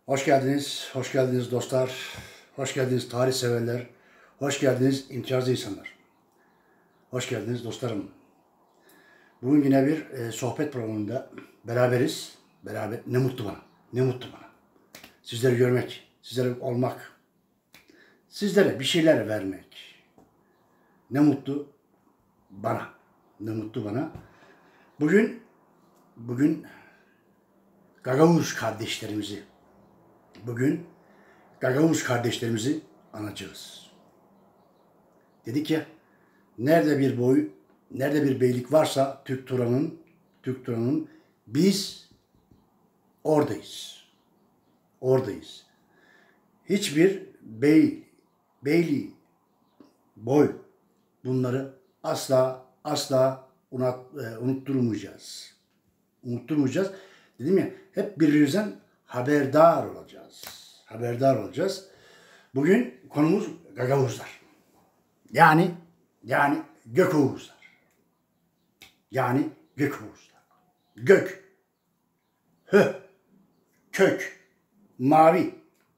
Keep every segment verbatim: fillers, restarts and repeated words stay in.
Hoş geldiniz, hoş geldiniz dostlar, hoş geldiniz tarih severler, hoş geldiniz imtiyazlı insanlar, hoş geldiniz dostlarım. Bugün yine bir e, sohbet programında beraberiz, beraber ne mutlu bana, ne mutlu bana. Sizleri görmek, sizlere olmak, sizlere bir şeyler vermek, ne mutlu bana, ne mutlu bana. Bugün, bugün Gagavuz kardeşlerimizi, bugün Gagavuz kardeşlerimizi anacağız. Dedik ya, nerede bir boy, nerede bir beylik varsa Türk Turan'ın, Türk Turan'ın biz oradayız. Oradayız. Hiçbir bey, beyliği, boy bunları asla asla unut, e, unutturmayacağız. Unutturmayacağız. Dedim ya, hep birbirimizden haberdar olacağız. Haberdar olacağız. Bugün konumuz Gagavuzlar. Yani yani Gökoğuzlar. Yani Gökoğuzlar. Gök. Hö. Kök. Mavi.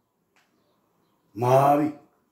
Mavi.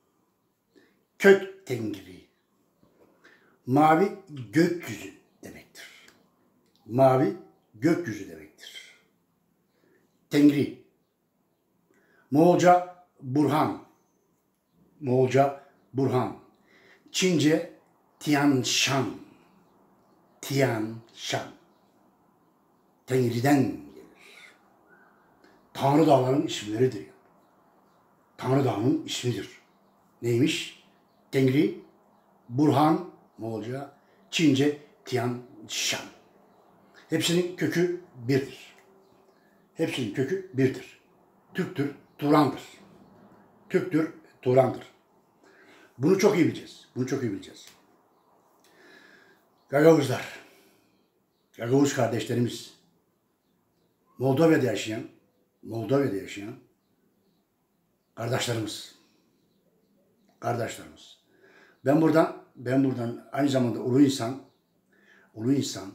Kök tengri. Mavi gökyüzü demektir. Mavi gökyüzü demektir. Tengri. Moğolca Burhan. Moğolca Burhan. Çince Tian Shan. Tian Shan. Tengri'den gelir. Tanrı dağların isimleridir. Tanrı dağının ismidir. Neymiş? Tengri, Burhan, Moğolca, Çince Tian Shan. Hepsinin kökü birdir. Hepsinin kökü birdir. Türktür, Turan'dır. Türktür, Turan'dır. Bunu çok iyi bileceğiz. Bunu çok iyi bileceğiz. Gagavuzlar, Gagavuz kardeşlerimiz, Moldova'da yaşayan, Moldova'da yaşayan kardeşlerimiz, kardeşlerimiz. Ben buradan, ben buradan aynı zamanda ulu insan, ulu insan,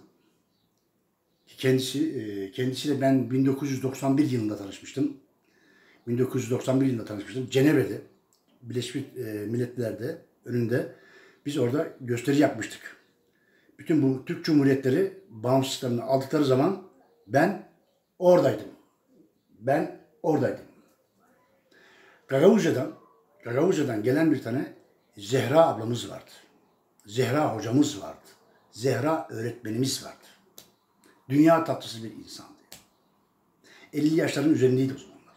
kendisi, kendisiyle ben bin dokuz yüz doksan bir yılında tanışmıştım. bin dokuz yüz doksan bir yılında tanışmıştım. Cenevre'de, Birleşmiş Milletler'de önünde biz orada gösteri yapmıştık. Bütün bu Türk Cumhuriyetleri bağımsızlıklarını aldıkları zaman ben oradaydım. Ben oradaydım. Gagavuzca'dan, Gagavuzca'dan gelen bir tane Zehra ablamız vardı. Zehra hocamız vardı. Zehra öğretmenimiz vardı. Dünya tatlısı bir insandı. elli yaşların üzerindeydi o zamanlar.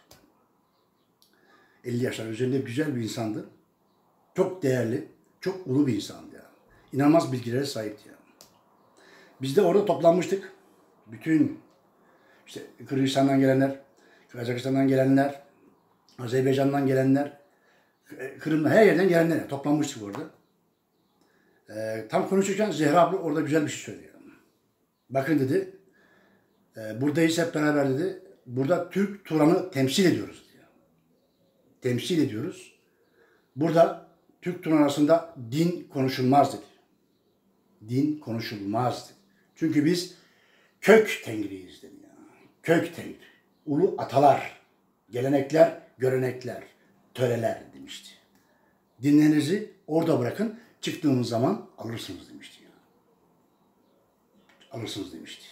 elli yaşların üzerinde güzel bir insandı. Çok değerli, çok ulu bir insandı yani. İnanılmaz bilgilere sahipti yani. Biz de orada toplanmıştık. Bütün işte Kırgızistan'dan gelenler, Kazakistan'dan gelenler, Azerbaycan'dan gelenler, Kırım'dan her yerden gelenler toplanmıştık orada. Ee, tam konuşurken Zehra abla orada güzel bir şey söylüyor. Bakın dedi, e, buradayız hep beraber dedi. Burada Türk Turan'ı temsil ediyoruz diyor. Temsil ediyoruz. Burada Türk Turan arasında din konuşulmaz dedi. Din konuşulmaz dedi. Çünkü biz kök tengriyiz dedi. Yani. Kök tengri. Ulu atalar, gelenekler, görenekler, töreler demişti. Dinlerinizi orada bırakın, çıktığımız zaman alırsınız demişti. Yani. Alırsınız demişti.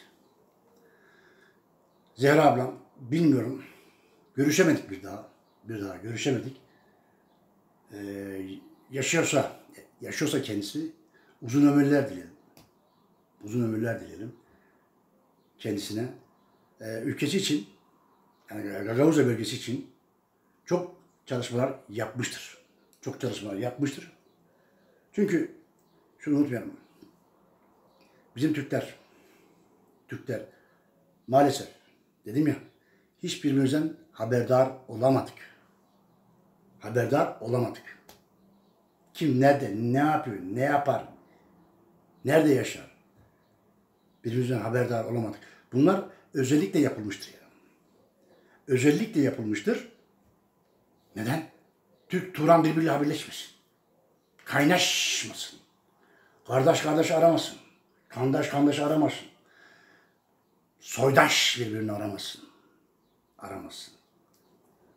Zehra ablam, bilmiyorum, görüşemedik bir daha. Bir daha görüşemedik. Ee, yaşıyorsa, yaşıyorsa kendisi uzun ömürler dilerim. Uzun ömürler dilerim kendisine. Ee, ülkesi için, yani Gagavuzya bölgesi için çok çalışmalar yapmıştır. Çok çalışmalar yapmıştır. Çünkü şunu unutmayalım. Bizim Türkler, Türkler maalesef dedim ya, hiçbirimizden haberdar olamadık. Haberdar olamadık. Kim nerede, ne yapıyor, ne yapar, nerede yaşar? Birbirimizden haberdar olamadık. Bunlar özellikle yapılmıştır yani. Özellikle yapılmıştır. Neden? Türk Turan birbiriyle haberleşmesin. Kaynaşmasın. Kardeş kardeş aramasın. Kandaş kandaş aramasın. Soydaş birbirini aramasın. Aramasın.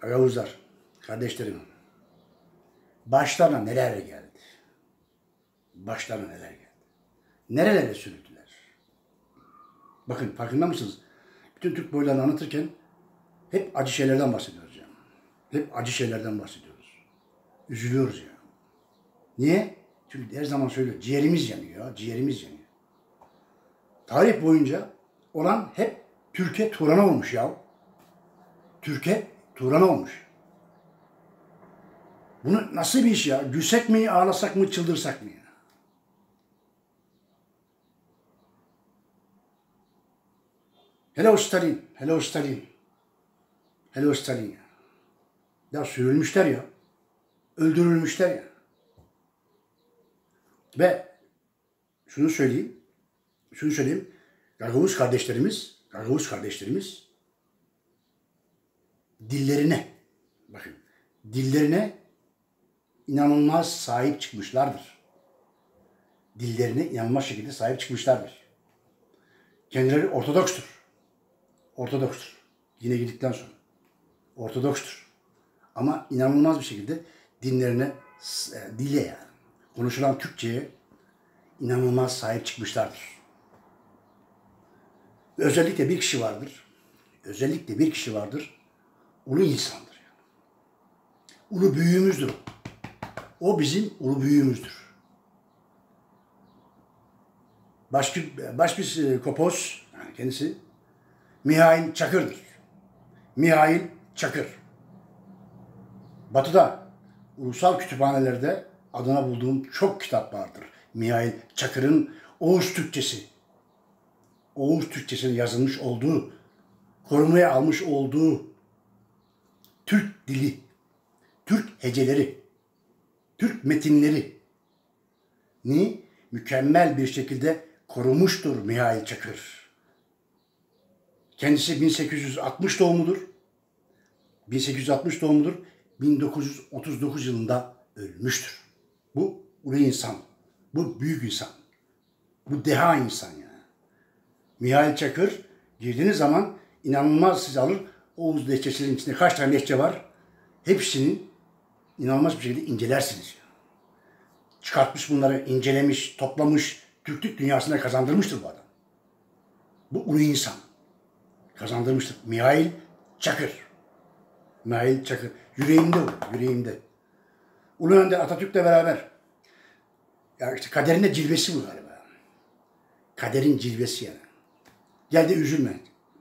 Gagavuzlar, kardeşlerim, başlarına neler geldi? Başlarına neler geldi? Nerelere sürüldüler? Bakın farkında mısınız? Bütün Türk boylarını anlatırken hep acı şeylerden bahsediyoruz yani. Hep acı şeylerden bahsediyoruz. Üzülüyoruz ya. Yani. Niye? Çünkü her zaman söylüyor, ciğerimiz yanıyor ya, ciğerimiz yanıyor. Tarih boyunca olan hep Türkiye Turan'a olmuş ya. Türkiye Turan'a olmuş. Bunu nasıl bir iş ya? Gülsek mi, ağlasak mı, çıldırsak mı ya? Hello Stalin, hello Stalin. Hello Stalin ya. Ya sürülmüşler ya. Öldürülmüşler ya. Ve şunu söyleyeyim. Şunu söyleyeyim. Gagavuz kardeşlerimiz, Gagavuz kardeşlerimiz dillerine, bakın, dillerine inanılmaz sahip çıkmışlardır. Dillerine inanılmaz şekilde sahip çıkmışlardır. Kendileri Ortodokstur. Ortodokstur. Yine girdikten sonra. Ortodokstur. Ama inanılmaz bir şekilde dinlerine, dile yani, konuşulan Türkçe'ye inanılmaz sahip çıkmışlardır. Özellikle bir kişi vardır. Özellikle bir kişi vardır. Ulu insandır. Yani. Ulu büyüğümüzdür o. O bizim ulu büyüğümüzdür. Baş, baş bir kopos, yani kendisi Mihail Çakır'dır. Mihail Çakır. Batı'da ulusal kütüphanelerde adına bulduğum çok kitap vardır. Mihail Çakır'ın Oğuz Türkçesi. Oğuz Türkçesi'nin yazılmış olduğu, korumaya almış olduğu Türk dili, Türk heceleri, Türk metinleri ni mükemmel bir şekilde korumuştur Mihail Çakır. Kendisi bin sekiz yüz altmış doğumludur. bin sekiz yüz altmış doğumludur. bin dokuz yüz otuz dokuz yılında ölmüştür. Bu ulu insan, bu büyük insan, bu deha insan yani. Mihail Çakır girdiğiniz zaman inanılmaz sizi alır. Oğuz lehçesinin içinde kaç tane lehçe var? Hepsini inanılmaz bir şekilde incelersiniz. Çıkartmış bunları, incelemiş, toplamış, Türklük dünyasına kazandırmıştır bu adam. Bu ulu insan. Kazandırmıştır. Mihail Çakır. Mihail Çakır. Yüreğimde o, yüreğimde. Ulu Önder Atatürk'le beraber. Ya işte kaderin de cilvesi bu galiba. Kaderin cilvesi yani. Gel de üzülme.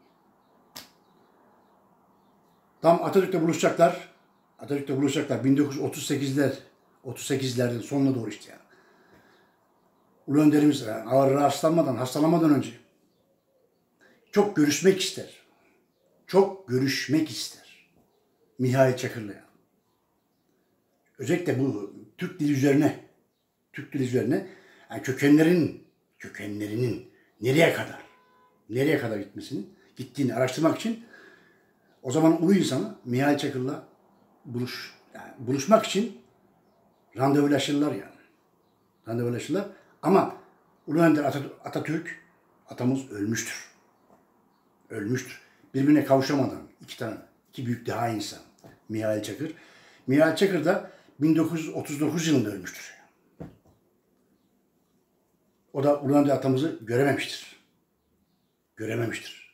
Tam Atatürk'le buluşacaklar. Atatürk'le buluşacaklar. bin dokuz yüz otuz sekizler, otuz sekizlerin sonuna doğru işte yani. Ulu Önderimiz yani ağır hastalanmadan, hastalanmadan önce çok görüşmek ister. Çok görüşmek ister. Mihail Çakır'la yani. Özellikle bu Türk dili üzerine, Türk dili üzerine yani kökenlerin, kökenlerinin nereye kadar, nereye kadar gitmesini, gittiğini araştırmak için o zaman ulu insanı Mihail Çakır'la buluş, yani buluşmak için randevulaşırlar yani. Randevulaşırlar. Ama Ulu Önder Atatürk, atamız ölmüştür. Ölmüştür. Birbirine kavuşamadan iki tane, iki büyük deha insan. Mihail Çakır. Mihail Çakır da bin dokuz yüz otuz dokuz yılında ölmüştür. O da Ulu Önder atamızı görememiştir. Görememiştir.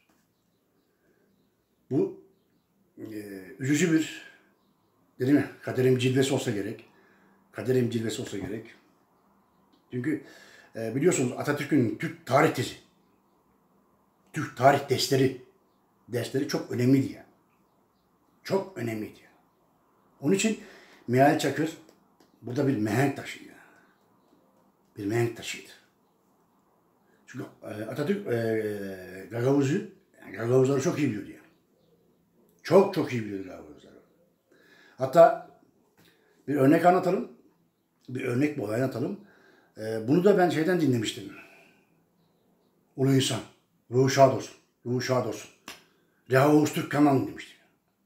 Bu e, üzücü bir, dedim ya, kaderim cilvesi olsa gerek. Kaderim cilvesi olsa gerek. Çünkü e, biliyorsunuz Atatürk'ün Türk tarih tezi, Türk tarih dersleri, dersleri çok önemliydi yani. Çok önemliydi yani. Onun için Mihail Çakır burada bir mihenk taşıydı. Bir mihenk taşıydı. Çünkü e, Atatürk e, Gagavuz'u, yani Gagavuzları çok iyi biliyordu yani. Çok çok iyi biliyordu Gagavuzları. Hatta bir örnek anlatalım. Bir örnek bir olay anlatalım. E, bunu da ben şeyden dinlemiştim. Ulu insan. Ruhu şad olsun. Ruhu şad olsun. Reha Oğuz Türk kanalını demiştim.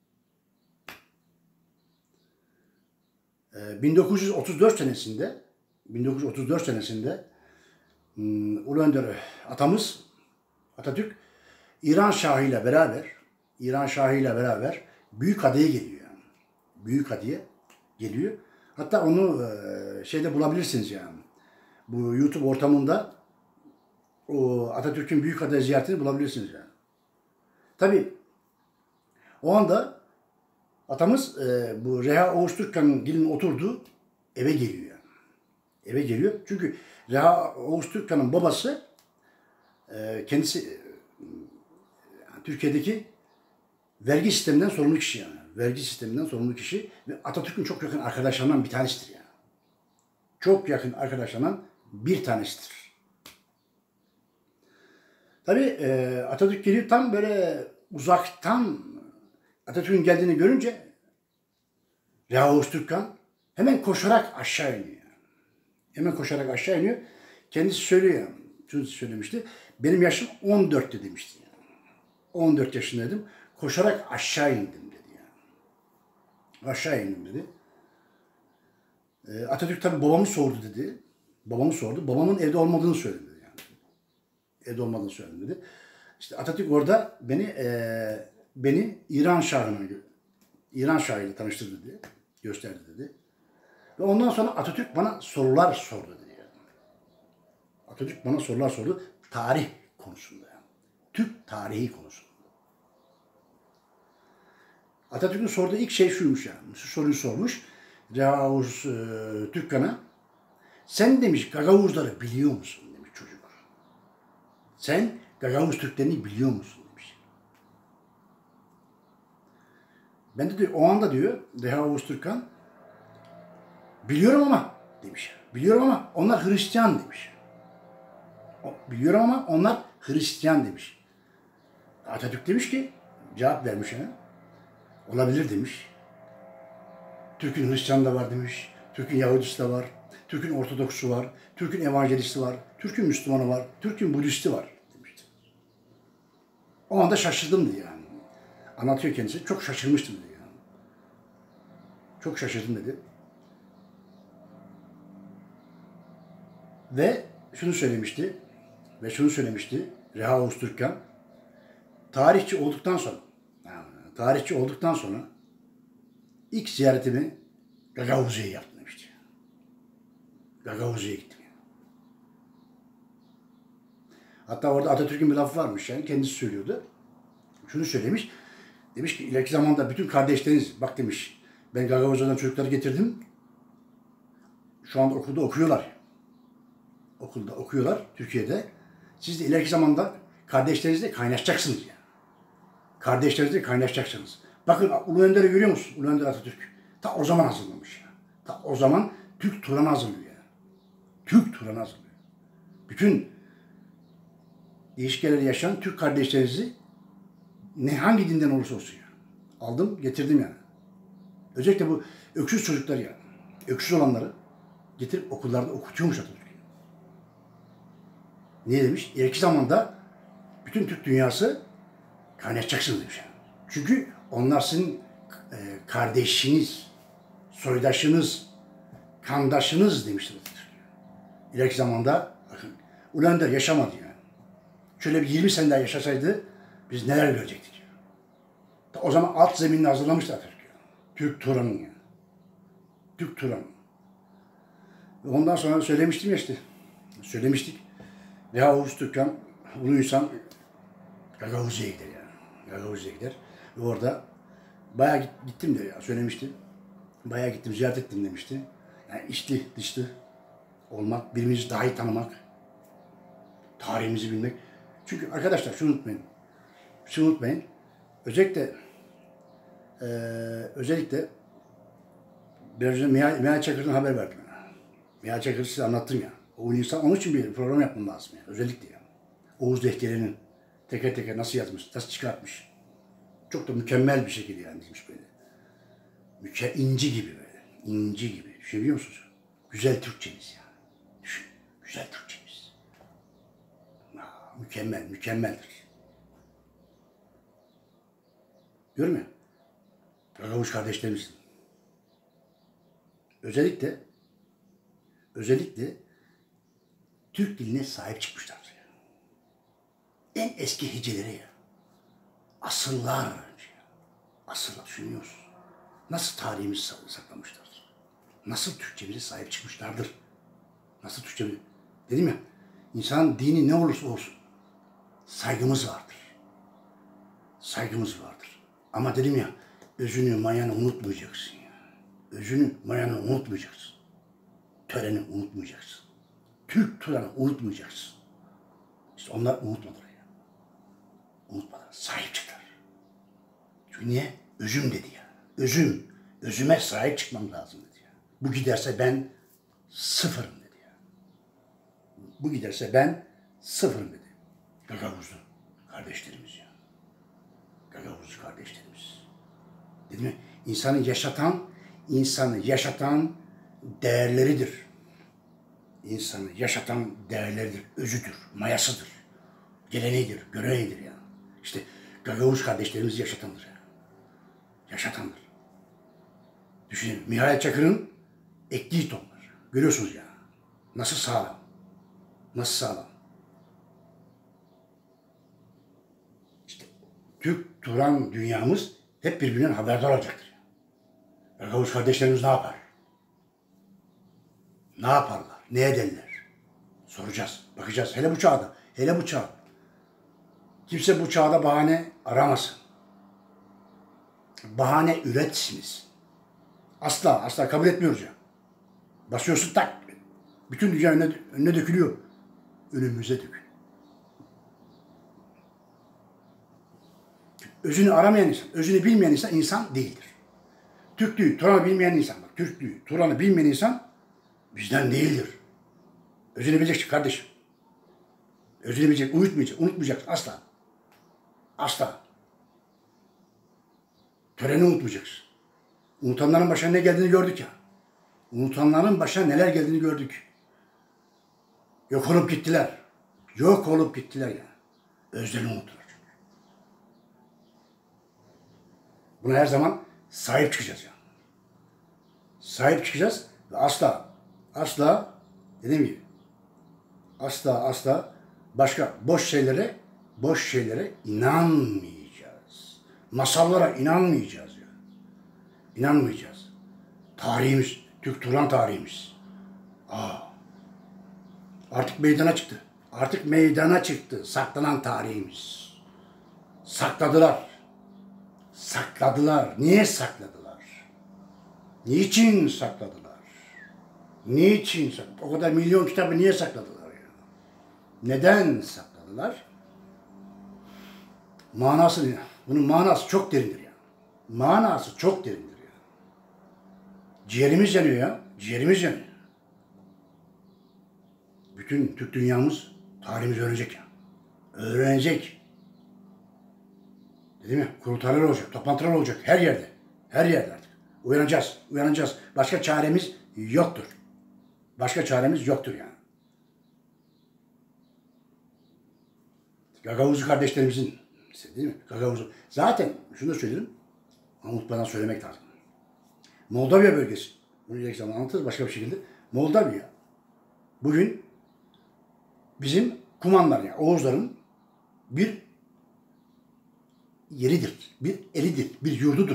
E, bin dokuz yüz otuz dört senesinde bin dokuz yüz otuz dört senesinde um, Ulu Önder atamız Atatürk İran Şahı ile beraber İran Şahı ile beraber Büyükada'ya geliyor. Yani. Büyük diye geliyor. Hatta onu e, şeyde bulabilirsiniz yani. Bu YouTube ortamında o Atatürk'ün Büyükada ziyaretini bulabilirsiniz yani. Tabii o anda atamız e, bu Reha Oğuz Türkkan'ın gelin oturduğu eve geliyor yani. Eve geliyor. Çünkü Reha Oğuz Türkkan'ın babası e, kendisi e, Türkiye'deki vergi sisteminden sorumlu kişi yani. Vergi sisteminden sorumlu kişi ve Atatürk'ün çok yakın arkadaşlarından bir tanesidir yani. Çok yakın arkadaşlarından bir tanesidir. Tabii e, Atatürk geliyor tam böyle uzaktan Atatürk'ün geldiğini görünce Reha Oğuz Türkkan hemen koşarak aşağı iniyor. Hemen koşarak aşağı iniyor. Kendisi söylüyor. Şunu söylemişti. Benim yaşım on dörtte demişti. Yani. on dört yaşındaydım. Koşarak aşağı indim dedi yani. Aşağı indim dedi. E, Atatürk tabii babamı sordu dedi. Babamı sordu. Babamın evde olmadığını söyledi yani. Evde olmadığını söyledi dedi. İşte Atatürk orada beni e, beni İran Şahı'na İran Şahı ile tanıştırdı dedi. Gösterdi dedi. Ve ondan sonra Atatürk bana sorular sordu dedi yani. Atatürk bana sorular sordu. Tarih konusunda yani. Türk tarihi konusunda. Atatürk'ün sorduğu ilk şey şuymuş yani. Şu soruyu sormuş. Reha Oğuz e, Türkkan'a. Sen demiş Gagavuzları biliyor musun demiş çocuk. Sen Gagavuz Türklerini biliyor musun demiş. Ben de diyor, o anda diyor Reha Oğuz Türkkan biliyorum ama demiş. Biliyorum ama onlar Hristiyan demiş. Biliyorum ama onlar Hristiyan demiş. Atatürk demiş ki cevap vermiş yani. Olabilir demiş. Türk'ün Hristiyan da var demiş. Türk'ün Yahudisi de var. Türk'ün Ortodoksu var. Türk'ün Evanjelisti var. Türk'ün Müslümanı var. Türk'ün Budisti var demişti. O anda şaşırdım diye yani. Anlatıyor kendisi. Çok şaşırmıştım diye yani. Çok şaşırdım dedi. Ve şunu söylemişti. Ve şunu söylemişti. Reha Oğuz Türkkan. Tarihçi olduktan sonra yani tarihçi olduktan sonra ilk ziyaretimi Gagavuz'a yaptım demişti. Gagavuz'a gittim. Hatta orada Atatürk'ün bir lafı varmış yani kendisi söylüyordu. Şunu söylemiş. Demiş ki ileriki zamanda bütün kardeşleriniz bak demiş ben Gagavuz'dan çocukları getirdim. Şu anda okulda okuyorlar. Okulda okuyorlar Türkiye'de. Siz de ileriki zamanda kardeşlerinizle kaynaşacaksınız yani. Kardeşlerinizle kaynaşacaksınız. Bakın Ulu Önder'i görüyor musun? Ulu Önder Atatürk. Ta o zaman hazırlamış. Yani. Ta o zaman Türk Turan'ı hazırlıyor. Yani. Türk Turan'ı hazırlıyor. Bütün değişik yerlerde yaşayan Türk kardeşlerinizi ne hangi dinden olursa olsun yani. Aldım, getirdim yani. Özellikle bu öksüz çocuklar yani. Öksüz olanları getirip okullarda okutuyormuş Atatürk. Niye demiş? İleriki zamanda bütün Türk dünyası kaynaşacaksınız demiş. Yani. Çünkü onlar sizin e, kardeşiniz, soydaşınız, kandaşınız demiştir Atatürk. İleriki zamanda bakın Ulu Önder yaşamadı yani. Şöyle bir yirmi sene daha yaşasaydı biz neler görecektik. Yani. O zaman alt zeminini hazırlamıştı Atatürk. Yani. Türk Turan'ın yani. Türk Turan'ın. Ondan sonra söylemiştim ya işte. Söylemiştik. Reha Oğuz Türkkan, ulu insan Gagavuz'a gider yani. Gagavuz'a gider. Ve orada bayağı gittim de ya söylemişti. Bayağı gittim, ziyaret ettim demişti. Yani içli dışlı olmak, birbirimizi daha iyi tanımak, tarihimizi bilmek. Çünkü arkadaşlar şunu unutmayın. Şunu unutmayın. Özellikle e, özellikle biraz önce Mihal Çakır'dan haber verdim. Mihal Çakır'ı size anlattım ya. O insan, onun için bir program yapmam lazım yani. Özellikle yani. Oğuz defterinin teker teker nasıl yazmış, nasıl çıkartmış. Çok da mükemmel bir şekilde yani dizmiş böyle. Müke, inci gibi böyle. İnci gibi. Düşünebiliyor musunuz? Güzel Türkçemiz yani. Düşün. Güzel Türkçemiz. Aa, mükemmel, mükemmeldir. Görüyor musun? Gagavuz kardeşlerimizin. Özellikle özellikle Türk diline sahip çıkmışlar. En eski heceleri ya. Asıllar önce. Asıllar düşünüyorsun. nasıl tarihimizi saklamışlardır? Nasıl Türkçemize sahip çıkmışlardır? Nasıl Türkçemize? Dedim ya, insanın dini ne olursa olsun saygımız vardır. Saygımız vardır. Ama dedim ya, özünü, mayanı unutmayacaksın ya. Özünü, mayanı unutmayacaksın. Töreni unutmayacaksın. Türk töreni unutmayacaksın. İşte onlar unutmadılar ya. Unutmadılar. Sahip çıktılar. Çünkü niye? Özüm dedi ya. Özüm. Özüme sahip çıkmam lazım dedi ya. Bu giderse ben sıfırım dedi ya. Bu giderse ben sıfırım dedi. Gagavuzlu kardeşlerimiz ya. Gagavuzlu kardeşlerimiz. Dedim mi? İnsanı yaşatan, insanı yaşatan değerleridir. İnsanı yaşatan değerleridir. Özüdür, mayasıdır. Geleneğidir, göreneğidir ya. İşte Gagavuz kardeşlerimiz yaşatandır ya. Yaşatandır. Düşünün, Mihail Çakır'ın ektiği tohumlar. Görüyorsunuz ya. Nasıl sağlam. Nasıl sağlam. İşte Türk, Turan dünyamız hep birbirinden haberdar olacaktır. Gagavuz kardeşlerimiz ne yapar? Ne yaparlar? Ne ederler? Soracağız, bakacağız. Hele bu çağda, hele bu çağda. Kimse bu çağda bahane aramasın. Bahane üretmez. Asla, asla kabul etmiyoruz ya. Basıyorsun tak. Bütün dünya önüne, önüne dökülüyor. Önümüze dökülüyor. Özünü aramayan insan, özünü bilmeyen insan, insan değildir. Türklüğü, Turan'ı bilmeyen insan, bak Türklüğü, Turan'ı bilmeyen insan bizden değildir. Özünü bileceksin kardeşim. Özünü bilecek, unutmayacak, unutmayacaksın asla. Asla. Töreni unutmayacaksın. Unutanların başına ne geldiğini gördük ya. Unutanların başına neler geldiğini gördük. Yok olup gittiler. Yok olup gittiler ya. Özlerini unuttular. Buna her zaman sahip çıkacağız ya. Sahip çıkacağız ve asla, asla dediğim gibi asla asla başka boş şeylere, boş şeylere inanmayacağız. Masallara inanmayacağız ya. İnanmayacağız. Tarihimiz, Türk Turan tarihimiz. Aa, artık meydana çıktı. Artık meydana çıktı saklanan tarihimiz. Sakladılar. Sakladılar. Niye sakladılar? Niçin sakladılar? Niçin sakladılar? O kadar milyon kitabı niye sakladılar ya? Neden sakladılar? Manası ne? Bunun manası çok derindir ya. Manası çok derindir ya. Ciğerimiz yanıyor ya. Ciğerimiz yanıyor. Bütün Türk dünyamız tarihimizi öğrenecek ya. Öğrenecek. Değil mi? Kurultaylar olacak, toplantılar olacak her yerde. Her yerde artık. Uyanacağız, uyanacağız. Başka çaremiz yoktur. Başka çaremiz yoktur yani. Gagavuzlu kardeşlerimizin, değil mi? Gagavuzlu. Zaten şunu da söyleyelim, ama unutmadan söylemek lazım. Moldavya bölgesi, bunu ileriki zaman anlatırız başka bir şekilde. Moldavya, bugün bizim Kumanlar yani Oğuzların bir yeridir, bir elidir, bir yurdudur.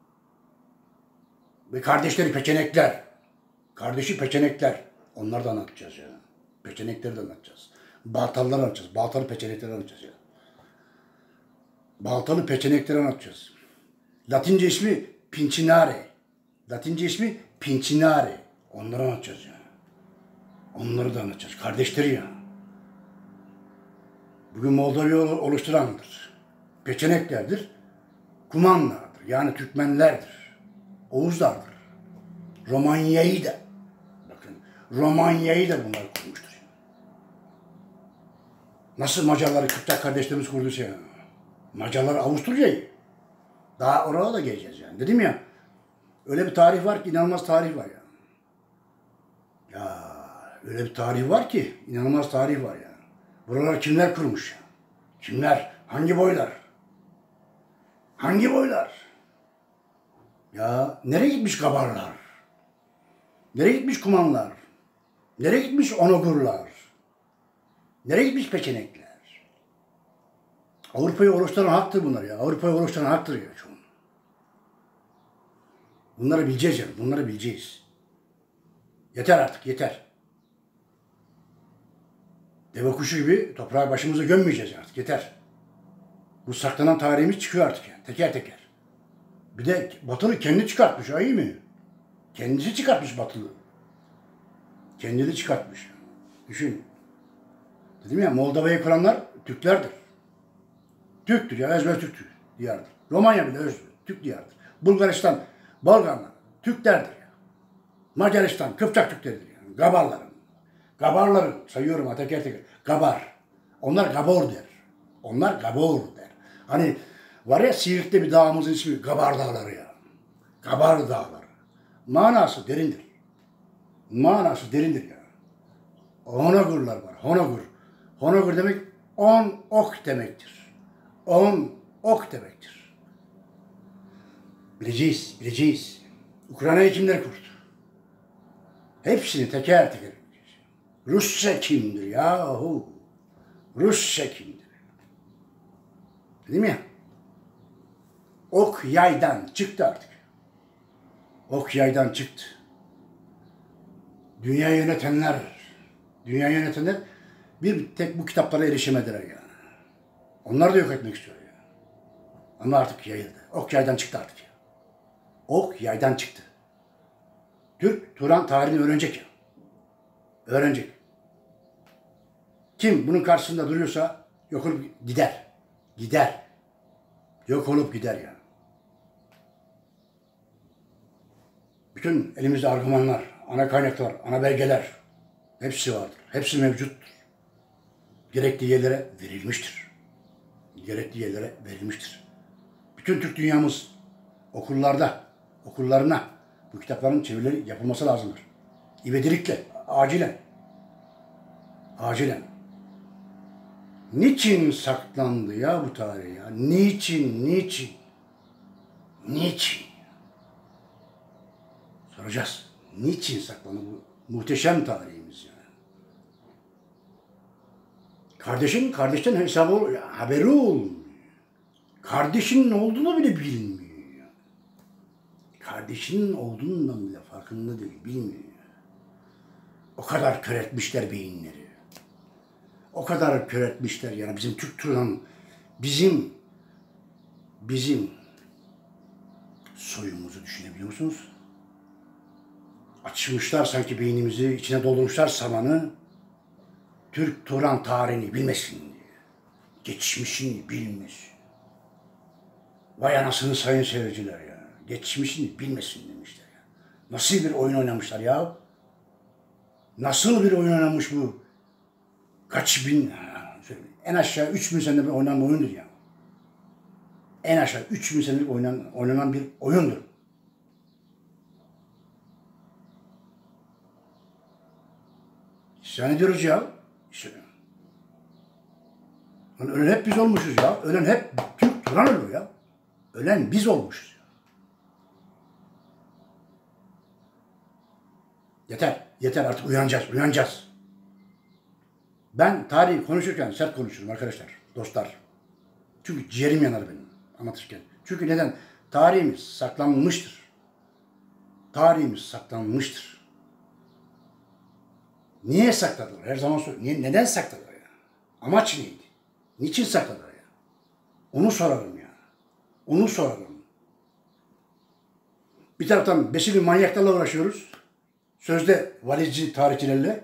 Ve kardeşleri peçenekler, kardeşi peçenekler, onları da anlatacağız ya. Peçenekleri de anlatacağız. Baltalıları anlatacağız, baltalı peçenekleri anlatacağız ya. Baltalı peçenekleri anlatacağız. Latince ismi Pincinare, Latince ismi Pincinare, onları anlatacağız ya. Onları da anlatacağız, kardeşleri ya. Bugün Moldova'yı oluşturandır. Peçeneklerdir, Kumanlardır, yani Türkmenlerdir, Oğuzlardır. Romanya'yı da, bakın Romanya'yı da bunlar kurmuştur. Nasıl Macarları Kıpçak kardeşlerimiz kurduysa ya. Macarlar Avusturya'yı. Daha oraya da geleceğiz yani. Dedim ya, öyle bir tarih var ki inanılmaz tarih var ya. Ya öyle bir tarih var ki inanılmaz tarih var ya. Buralar kimler kurmuş ya? Kimler? Hangi boylar? Hangi boylar? Ya nereye gitmiş Kabarlar? Nereye gitmiş Kumanlar? Nereye gitmiş Onogurlar? Nereye gitmiş Peçenekler? Avrupa'yı oluşturan haktır bunlar ya. Avrupa'yı oluşturan haktır ya çoğun. Bunları bileceğiz yani. Bunları bileceğiz. Yeter artık, yeter. Deve kuşu gibi toprağa başımızı gömmeyeceğiz artık, yeter. Bu saklanan tarihimiz çıkıyor artık yani, teker teker. Bir de Batılı kendi çıkartmış, ha iyi mi? Kendisi çıkartmış Batılı. Kendini çıkartmış. Düşün. Dedim ya, Moldova'yı kuranlar Türklerdir. Türktür ya, ezber Türk diyardır. Romanya bile özgür, Türk diyardır. Bulgaristan, Balkanlar, Türklerdir ya. Macaristan, Kıpçak Türkleridir yani. Gabarların. Gabarların, sayıyorum ha teker teker. Gabar. Onlar Gabor der. Onlar Gabor der. Hani var ya Siirt'te bir dağımızın ismi Gabar Dağları ya. Gabar Dağları. Manası derindir. Manası derindir ya. Honogurlar var. Honogur. Honogur demek on ok demektir. On ok demektir. Bileceğiz, bileceğiz. Ukrayna'yı kimler kurdu? Hepsini teker teker bileceğiz. Rusya kimdir yahu? Rusya kimdir? Dedim ya. Ok yaydan çıktı artık. Ok yaydan çıktı. Dünya yönetenler, dünya yönetenler bir tek bu kitaplara erişemediler yani. Onlar da yok etmek istiyor ya. Ama artık yayıldı. Ok yaydan çıktı artık ya. Ok yaydan çıktı. Türk, Turan tarihini öğrenecek ya. Öğrenecek. Kim bunun karşısında duruyorsa yok olup gider. Gider. Yok olup gider ya. Bütün elimizde argümanlar, ana kaynaklar, ana belgeler hepsi vardır. Hepsi mevcuttur. Gerekli yerlere verilmiştir. Gerekli yerlere verilmiştir. Bütün Türk dünyamız okullarda, okullarına bu kitapların çevirileri yapılması lazımdır. İvedilikle, acilen. Acilen. Niçin saklandı ya bu tarih ya? Niçin, niçin? Niçin? Soracağız. Niçin saklandı bu muhteşem tarihimiz yani? Kardeşin, kardeşten hesabı ol, haberi olmuyor. Kardeşinin olduğunu bile bilmiyor. Kardeşinin olduğundan bile farkında değil, bilmiyor. O kadar kör etmişler beyinleri. O kadar kör etmişler yani bizim Türk Turan, bizim, bizim soyumuzu düşünebiliyor musunuz? Açmışlar sanki beynimizi, içine doldurmuşlar samanı. Türk Turan tarihini bilmesin diye. Geçmişini bilmesin. Vay anasını sayın seyirciler ya. Geçmişini bilmesin demişler ya. Nasıl bir oyun oynamışlar ya? Nasıl bir oyun oynamış bu? Kaç bin, en aşağı üç bin senedir oynanan oyundur ya. En aşağı üç bin senedir oynanan, oynanan bir oyundur. İsyan ediyoruz ya. Ölen hep biz olmuşuz ya. Ölen hep Türk Turan ölüyor ya. Ölen biz olmuşuz ya. Yeter, yeter artık uyanacağız, uyanacağız. Ben tarihi konuşurken sert konuşurum arkadaşlar, dostlar. Çünkü ciğerim yanar benim anlatırken. Çünkü neden? Tarihimiz saklanmıştır. Tarihimiz saklanmıştır. Niye sakladılar? Her zaman söylüyorum. Niye, neden sakladılar ya? Amaç neydi? Niçin sakladılar ya? Onu sorarım ya. Onu sorarım. Bir taraftan besili manyaklarla uğraşıyoruz. Sözde valizci tarihçilerle.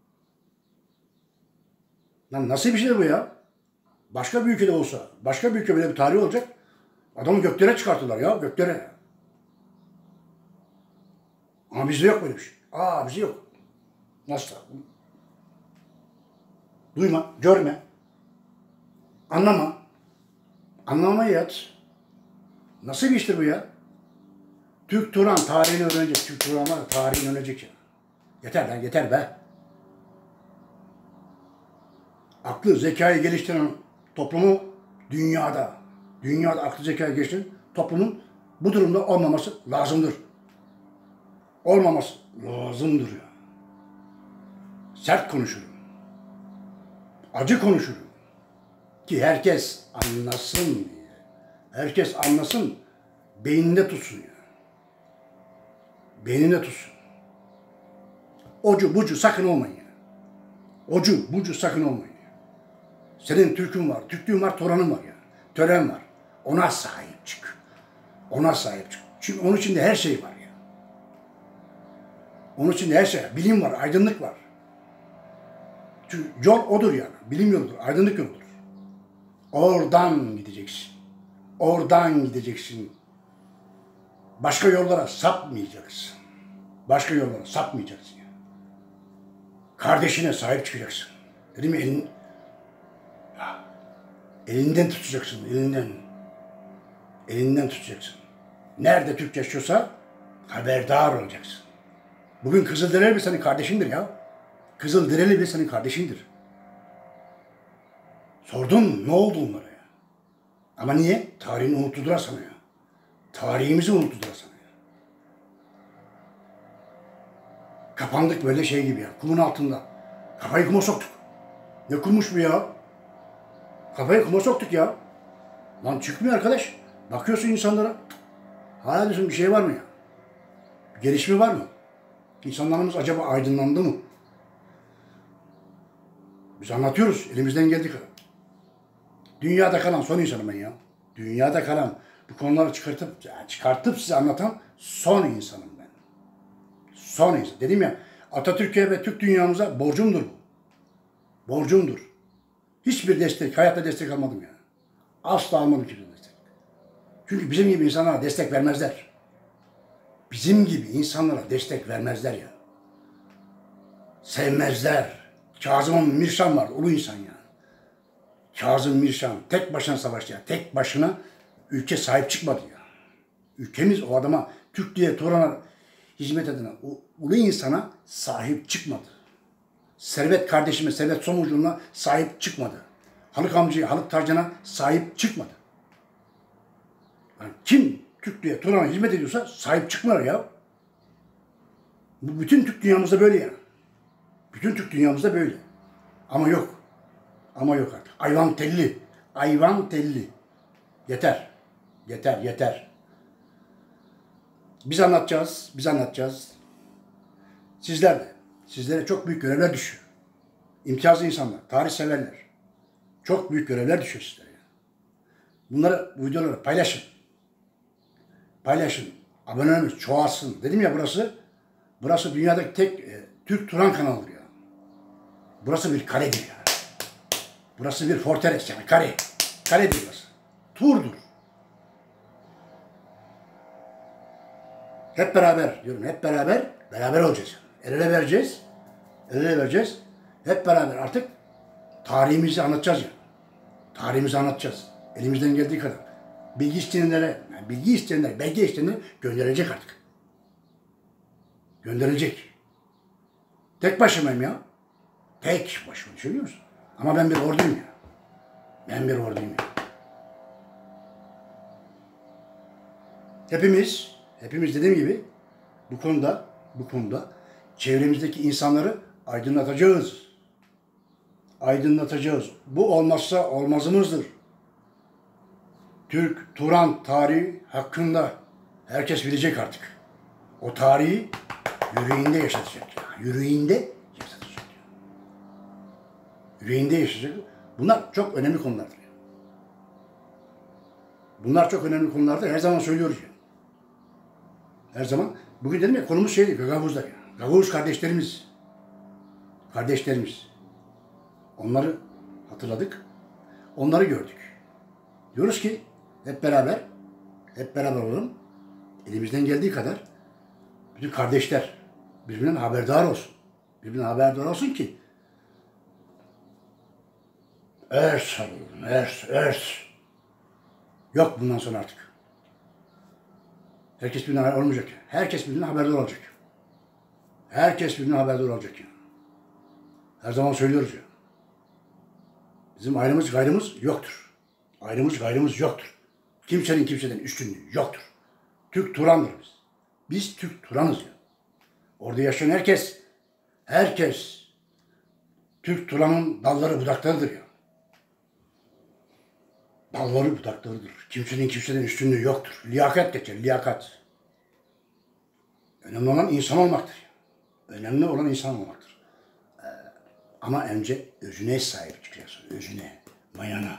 Lan nasıl bir şey bu ya? Başka bir ülkede olsa, başka bir ülkede bir tarih olacak. Adamı göklere çıkartırlar ya, göklere. Ama bizde yok böyle bir şey. Aa bizde yok. Nasıl? Duyma, görme. Anlama. Anlamaya yat. Nasıl bir iştir bu ya? Türk Turan tarihini öğrenecek. Türk Turanlar tarihini öğrenecek ya. Yeter lan, yeter be. Aklı, zekayı geliştiren toplumu dünyada, dünyada aklı, zekayı geliştiren toplumun bu durumda olmaması lazımdır. Olmaması lazımdır ya. Sert konuşurum. Acı konuşurum. Ki herkes anlasın diye. Herkes anlasın, beyninde tutsun ya. beyninde tutsun. Ocu bucu sakın olmayın yani. Ocu bucu sakın olmayın yani. Senin Türk'ün var, Türklüğün var, Toran'ın var yani. Tören var. Ona sahip çık. Ona sahip çık. Çünkü onun içinde her şey var ya. Onun içinde her şey var. Bilim var, aydınlık var. Çünkü yol odur yani. Bilim yoludur, aydınlık yoludur. Oradan gideceksin. Oradan gideceksin. Başka yollara sapmayacaksın. Başka yollara sapmayacaksın yani. Kardeşine sahip çıkacaksın. Dedim mi elin, ya, elinden tutacaksın, elinden. Elinden tutacaksın. Nerede Türk yaşıyorsa haberdar olacaksın. Bugün Kızılderili bir senin kardeşindir ya. Kızılderili bir senin kardeşindir. Sordun ne oldu onlara ya? Ama niye? Tarihini unuttular sana ya. Tarihimizi unuttular sana ya. Kapandık böyle şey gibi ya. Kumun altında. Kafayı kuma soktuk. Ne kummuş bu ya? Kafayı kuma soktuk ya. Lan çıkmıyor arkadaş. Bakıyorsun insanlara. Hala diyorsun bir şey var mı ya? Bir gelişme var mı? İnsanlarımız acaba aydınlandı mı? Biz anlatıyoruz elimizden geldiği kadar. Dünyada kalan son insanım ben ya. Dünyada kalan bu konuları çıkartıp çıkartıp size anlatan son insanım ben. Son insan. Dedim ya Atatürk'e ve Türk dünyamıza borcumdur bu. Borcumdur. Hiçbir destek, hayatta destek almadım ya. Asla almadım kimse destek. Çünkü bizim gibi insanlara destek vermezler. Bizim gibi insanlara destek vermezler ya. Sevmezler. Kazım Mirşan vardı, ulu insan ya. Kazım Mirşan tek başına savaştı ya. Tek başına ülke sahip çıkmadı ya. Ülkemiz o adama, Türk diye Turan'a hizmet eden o ulu insana sahip çıkmadı. Servet kardeşime, Servet Somucu'na sahip çıkmadı. Halık amcaya, Halık Tarcan'a sahip çıkmadı. Yani kim Türk diye Turan'a hizmet ediyorsa sahip çıkmıyor ya. Bu bütün Türk dünyamızda böyle ya. Bütün Türk dünyamızda böyle. Ama yok. Ama yok artık. Ayvan telli. Ayvan telli. Yeter. Yeter, yeter. Biz anlatacağız, biz anlatacağız. Sizler de. Sizlere çok büyük görevler düşüyor. İmtiyazlı insanlar, tarih severler. Çok büyük görevler düşüyor sizlere. Bunları, bu videoları paylaşın. Paylaşın. Abonelerimiz çoğalsın. Dedim ya burası, burası dünyadaki tek e, Türk Turan kanalıdır ya. Burası bir kaledir ya. Burası bir fortress yani kare. Kaledir burası. Turdur. Hep beraber diyorum, hep beraber, beraber olacağız. El ele vereceğiz. El ele vereceğiz. Hep beraber artık tarihimizi anlatacağız ya. Tarihimizi anlatacağız. Elimizden geldiği kadar. Bilgi isteyenlere, yani bilgi isteyenlere, belge isteyenlere gönderecek artık. Gönderecek. Tek başımayım ya. Tek başıma düşünüyor musun? Ama ben bir orduyum ya. Ben bir orduyum ya. Hepimiz, hepimiz dediğim gibi bu konuda, bu konuda çevremizdeki insanları aydınlatacağız. Aydınlatacağız. Bu olmazsa olmazımızdır. Türk, Turan tarihi hakkında herkes bilecek artık. O tarihi yüreğinde yaşatacak. Ya. Yüreğinde yaşatacak. Ya. Yüreğinde yaşayacak. Bunlar çok önemli konulardır. Ya. Bunlar çok önemli konulardır. Her zaman söylüyoruz ya. Her zaman. Bugün dedim ya konumuz şeydi. Gagavuzlar ya. Gagavuz kardeşlerimiz. Kardeşlerimiz. Onları hatırladık. Onları gördük. Diyoruz ki hep beraber, hep beraber olalım. Elimizden geldiği kadar bütün kardeşler birbirinden haberdar olsun. Birbirinden haberdar olsun ki örs, örs, örs. Yok bundan sonra artık. Herkes birbirinden haberdar olmayacak. Herkes birbirinden haberdar olacak. Herkes birbirinden haberdar olacak. Yani. Her zaman söylüyoruz ya. Bizim ayrımız gayrımız yoktur. Ayrımız gayrımız yoktur. Kimsenin kimseden üstünlüğü yoktur. Türk Turan'dır biz. Biz Türk Turan'ız ya. Orada yaşayan herkes, herkes Türk Turan'ın dalları budaklarıdır ya. Dalları budaklarıdır. Kimsenin kimseden üstünlüğü yoktur. Liyakat geçer, liyakat. Önemli olan insan olmaktır. Önemli olan insan olmaktır. Ee, ama önce özüne sahip çıkacaksın. Özüne, mayana.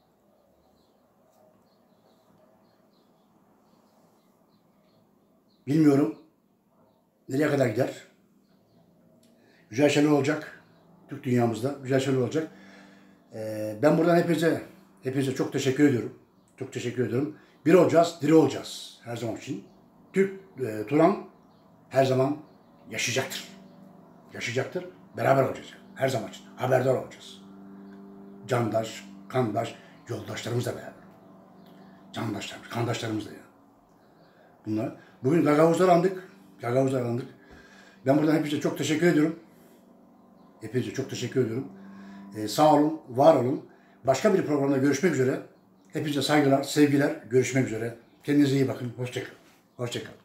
Bilmiyorum nereye kadar gider. Güzel şeyler olacak. Türk dünyamızda güzel şeyler olacak. Ee, ben buradan hepinize, hepinize çok teşekkür ediyorum. Çok teşekkür ediyorum. Bir olacağız, diri olacağız her zaman için. Türk e, Turan her zaman yaşayacaktır. Yaşayacaktır. Beraber olacağız. Her zaman için. Haberdar olacağız. Candaş, kandaş, yoldaşlarımızla beraber. Candaşlarımız, kandaşlarımızla ya. Bunlar. Bugün Gagavuz'da Gagavuz'da randık. Ben buradan hepinize çok teşekkür ediyorum. Hepinize çok teşekkür ediyorum. Ee, sağ olun, var olun. Başka bir programda görüşmek üzere. Hepinize saygılar, sevgiler. Görüşmek üzere. Kendinize iyi bakın. Hoşça kalın. Hoşça kalın.